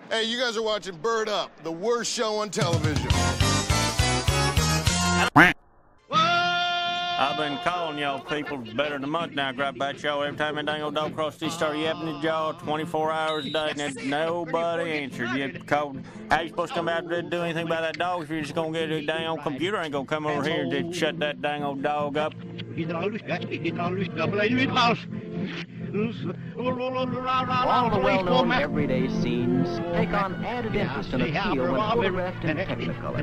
Hey, you guys are watching Bird Up, the worst show on television. I've been calling y'all people better than a month now, grab about y'all every time that dang old dog across the street start yapping at y'all 24 hours a day, and nobody answered. You called, how you supposed to come out there to do anything about that dog if you're just gonna get a dang old computer ain't gonna come over here and just shut that dang old dog up? All the well-known everyday scenes take on added interest and appeal when photographed in Technicolor.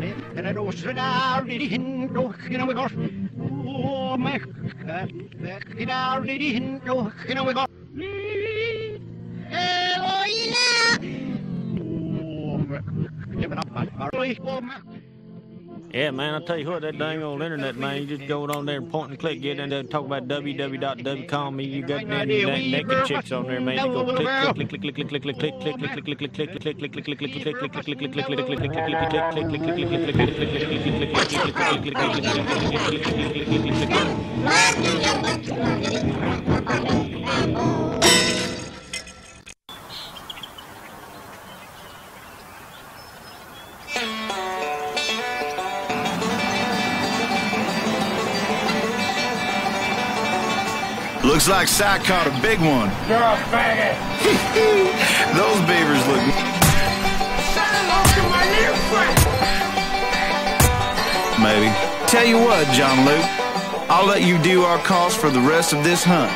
Yeah, man, I'll tell you what, that dang old internet, man, you just go on there and point and click, get in there and talk about www.com, you got them naked chicks on there, man, you go click, click, click, click, click, click, click, click, click, click, click, click, click, click, click, click, click, click, Looks like Si caught a big one. You're a faggot. Those beavers look... Maybe. Tell you what, John Luke, I'll let you do our calls for the rest of this hunt.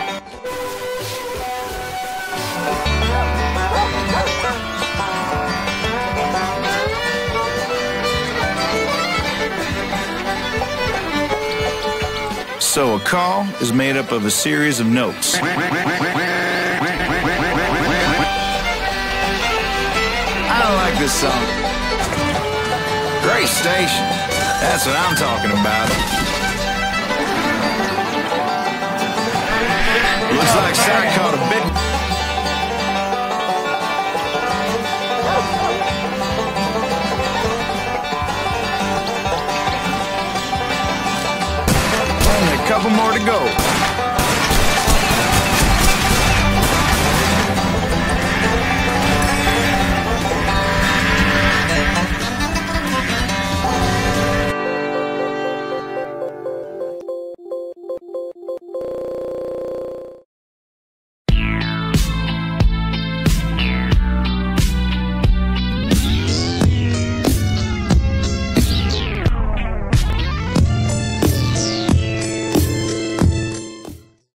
So a call is made up of a series of notes. I don't like this song. Great station. That's what I'm talking about. Looks like Si caught a big... Couple more to go.